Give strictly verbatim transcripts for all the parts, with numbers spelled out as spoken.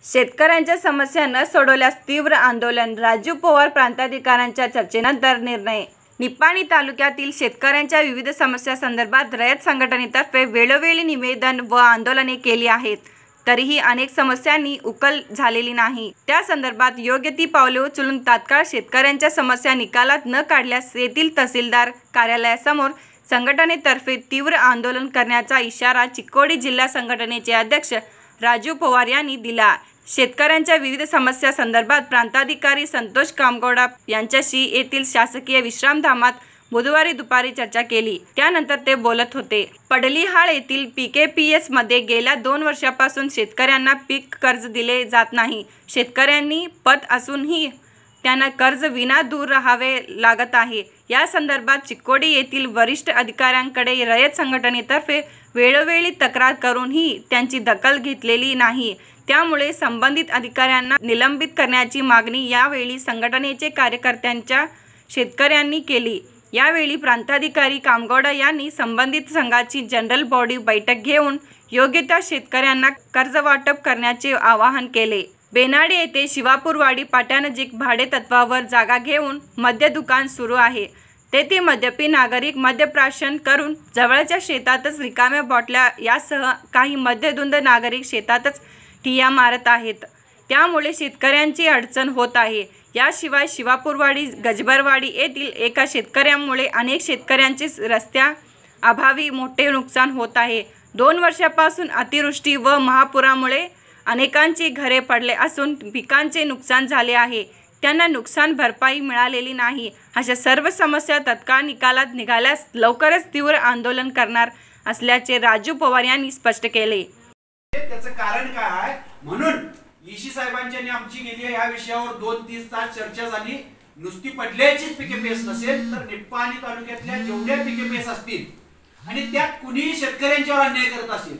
शेतकऱ्यांच्या समस्या न सोडवल्यास तीव्र आंदोलन, राजू पवार प्रांताधिकाऱ्यांच्या चर्चेनंतर निर्णय. निपाणी तालुक्यातील शेतकऱ्यांच्या विविध समस्यांसंदर्भात रयत संघटनेतर्फे वेळोवेळी निवेदन व आंदोलने केली आहेत. तरीही अनेक समस्यांनी उकल झालेली नाही. त्या संदर्भात योग्य ती पावले उचलून तात्काळ शेतकऱ्यांच्या समस्या निकालात न काढल्यास येथील तहसीलदार कार्यालयासमोर संघटनेतर्फे तीव्र आंदोलन करण्याचा इशारा चिक्कोडी जिल्हा संघटनेचे अध्यक्ष राजू पवार यांनी दिला. शेतकऱ्यांच्या विविध समस्यांसंदर्भात प्रांताधिकारी संतोष कामगौडा यांच्याशी येथील शासकीय विश्रामधामात बुधवारी दुपारी चर्चा केली. त्यानंतर ते बोलत होते. पडलीहाळ येथील पीकेपीएस मध्ये गेल्या दोन वर्षापासून शेतकऱ्यांना पीक कर्ज दिले जात नाही. शेतकऱ्यांनी पत असूनही त्यांना कर्ज विना दूर राहावे लागत आहे. या संदर्भात चिक्कोडी येथील वरिष्ठ अधिकाऱ्यांकडे रयत संघटनेतर्फे वेळोवेळी तक्रार करूनही त्यांची दखल घेतलेली नाही. त्यामुळे संबंधित अधिकाऱ्यांना निलंबित करण्याची मागणी यावेळी संघटनेचे कार्यकर्त्यांच्या शेतकऱ्यांनी केली. यावेळी प्रांताधिकारी कामगौडा यांनी संबंधित संघाची जनरल बॉडी बैठक घेऊन योग्य त्या शेतकऱ्यांना कर्ज वाटप करण्याचे आवाहन केले. बेनाडे येथे शिवापूरवाडी पाट्यानजीक भाडेतत्वावर जागा घेऊन मद्य दुकान सुरू आहे. तेथे मद्यपी नागरिक मद्यप्राशन करून जवळच्या शेतातच रिकाम्या बाटल्या यासह काही मद्यधुंद नागरिक शेतातच ठिय्या मारत आहेत. त्यामुळे शेतकऱ्यांची अडचण होत आहे. याशिवाय शिवापूरवाडी गजबरवाडी येथील एका शेतकऱ्यामुळे अनेक शेतकऱ्यांचे रस्त्या अभावी मोठे नुकसान होत आहे. दोन वर्षापासून अतिवृष्टी व महापुरामुळे अनेकांची घरे पडले असून पिकांचे नुकसान झाले आहे. त्यांना नुकसान भरपाई मिळालेली नाही. अशा सर्व समस्या तत्काळ निकालात निघाल्यास लवकरच तीव्र आंदोलन करणार असल्याचे राजू पवार यांनी स्पष्ट केले. त्याचं कारण काय आहे म्हणून ईशी साहेबांची आमची गेली या विषयावर दोन तीन तास चर्चा झाली. नुसती पडल्याचीच पीकेपीएस नसेल तर निपाणी तालुक्यातल्या जेवढ्या पीकेपीएस असतील आणि त्यात कुणीही शेतकऱ्यांच्यावर अन्याय करत असेल,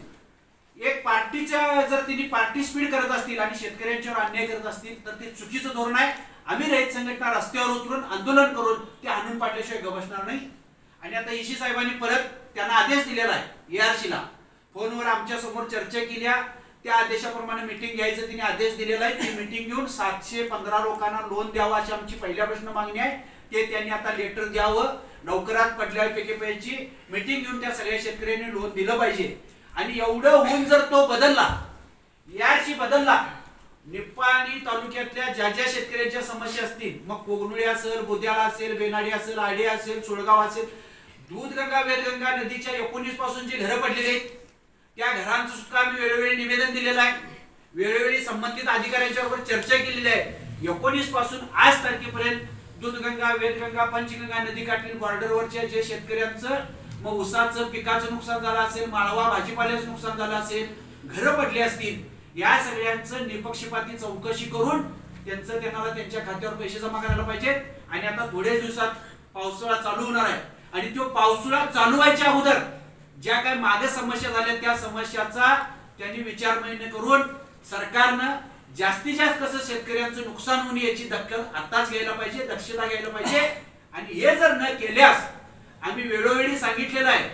एक पार्टीच्या जर तिने पार्टी स्पीड करत असतील आणि शेतकऱ्यांच्यावर अन्याय करत असतील तर ते चुकीचं धोरण आहे. आम्ही रयत संघटना रस्त्यावर उतरून आंदोलन करून ते आणून पाडल्याशिवाय ग बसणार नाही. आणि आता ईशी साहेबांनी परत त्यांना आदेश दिलेला आहे. एआरसीला फोनवर आमच्या समोर चर्चा केल्या. त्या आदेशाप्रमाणे मीटिंग घ्यायचं तिने आदेश दिलेला आहे. ती मीटिंग घेऊन सातशे पंधरा लोकांना लोन द्यावं अशी आमची पहिल्यापासून मागणी आहे. ते त्यांनी आता लेटर द्यावं. लवकरात पडल्या पीकेपीएसची मीटिंग घेऊन त्या सगळ्या शेतकऱ्यांनी लोन दिलं पाहिजे. आणि एवढं होऊन जर तो बदलला, याची बदलला, निपाणी तालुक्यातल्या ज्या ज्या शेतकऱ्यांच्या समस्या असतील, मग कोगनुळी असेल, बुद्याला असेल, बेनाडी असेल, आडे असेल, सुळगाव असेल, दूधगंगा वेदगंगा नदीच्या एकोणीस पासून जी घरं पडलेली आहेत त्या घरांचं सुद्धा आम्ही वेळोवेळी निवेदन दिलेलं आहे. वेळोवेळी संबंधित अधिकाऱ्यांच्या बरोबर चर्चा केलेली आहे. एकोणीस पासून आज तारखेपर्यंत दूधगंगा वेदगंगा पंचगंगा नदीकाठी बॉर्डरवरच्या जे शेतकऱ्यांचं मग उसाचं पिकाचं नुकसान झालं असेल, माळवा भाजीपाल्याचं नुकसान झालं असेल, घरं पडली असतील, या सगळ्यांचं निपक्षपाती चौकशी करून त्यांचं त्यांना त्यांच्या खात्यावर पैसे जमा करायला पाहिजेत. आणि आता थोड्या दिवसात पावसाळा चालू होणार आहे आणि तो पावसाळा चालू व्हायच्या अगोदर ज्या काही मागे समस्या झाल्या त्या समस्याचा त्यांनी विचारमंथन करून सरकारनं जास्तीत जास्त कसं शेतकऱ्यांचं नुकसान होऊन याची दखल आताच घ्यायला पाहिजे, दक्षता घ्यायला पाहिजे. आणि हे जर न केल्यास आम्ही वेळोवेळी सांगितलेलं आहे,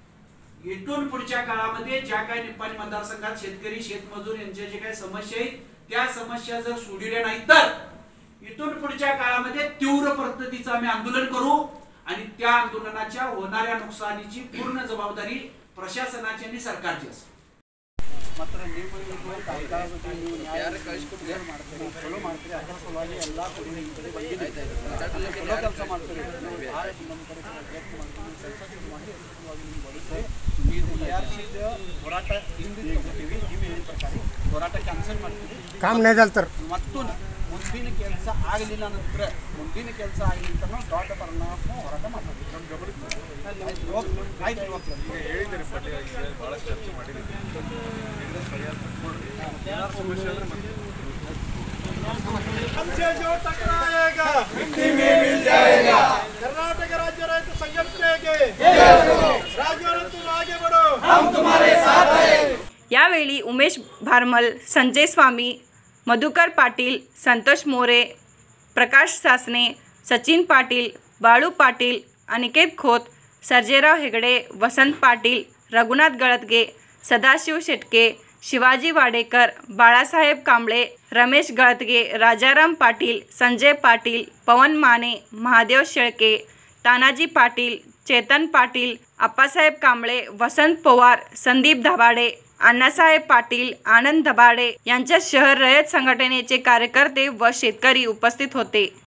इथून पुढच्या काळामध्ये ज्या काही निपाणी मतदारसंघात शेतकरी शेतमजूर यांच्या जे काही समस्या आहेत त्या समस्या जर सोडविल्या नाही तर इथून पुढच्या काळामध्ये तीव्र पद्धतीचं आम्ही आंदोलन करू. आणि त्या आंदोलनाच्या होणाऱ्या नुकसानीची पूर्ण जबाबदारी प्रशासनाची आणि सरकारची असेल. ಮಾತ್ರ ನೀವು ಕಾಯ್ದಾಗುತ್ತೆ ನೀವು ಯಾರು ಕಳಿಸ್ಕೊಟ್ಟು ಮಾಡ್ತೀರಿ ಚಲೋ ಮಾಡ್ತೀರಿ ಅದರ ಸಲುವಾಗಿ ಎಲ್ಲ ಕಡೆ ನಿಮ್ಮ ಕಡೆ ಬಂದಿದೆ ಚಲೋ ಕೆಲಸ ಮಾಡ್ತೀರಿ. ಆ ನಮ್ಮ ಕಡೆ ಪ್ರಯತ್ನ ಮಾಡ್ತೀವಿ, ಕೆಲಸ ಮಾಡಿ ಸಲುವಾಗಿ ನೀವು ಬರುತ್ತೆ. ಇದು ಯಾರು ಹೋರಾಟ ಹಿಂದೆ ತಗೋತೀವಿ, ನೀವು ಹೇಳಿದ ಪ್ರಕಾರ ಹೋರಾಟ ಕ್ಯಾನ್ಸಲ್ ಮಾಡ್ತೀವಿ. काम नाही झालं तर ಮತ್ತು ಮುಂದಿನ ಕೆಲಸ ಆಗಲಿಲ್ಲ ನಂತರ ಮುಂದಿನ ಕೆಲಸ ಆಗಲಿಲ್ಲ ನಾವು ದೊಡ್ಡ ಪರಿಣಾಮ ಹೋರಾಟ ಮಾಡ್ತೀವಿ. ಆಯ್ತು ಇವತ್ತು ಹೇಳಿದ್ದಾರೆ ಪಟ್ಟಿಗೆ ಭಾಳಷ್ಟು ಚರ್ಚೆ ಮಾಡಿದ್ದೀವಿ. हमसे जो टकराएगा मिट्टी में मिल जाएगा. कर्नाटक राज्य रहित संगठन के राज्यों तुम आगे बढ़ो, हम तुम्हारे साथ हैं. यावेळी उमेश भारमल, संजय स्वामी, मधुकर पाटील, संतोष मोरे, प्रकाश सासने, सचिन पाटील, बाळू पाटील, अनिकेत खोत, सर्जेराव हेगडे, वसंत पाटील, रघुनाथ गळतगे, सदाशिव शेटके, शिवाजी वाडेकर, बाळासाहेब कांबळे, रमेश गळतगे, राजाराम पाटील, संजय पाटील, पवन माने, महादेव शेळके, तानाजी पाटील, चेतन पाटील, आप्पासाहेब कांबळे, वसंत पवार, संदीप धबाडे, अण्णासाहेब पाटील, आनंद धबाडे यांच्या शहर रयत संघटनेचे कार्यकर्ते व शेतकरी उपस्थित होते।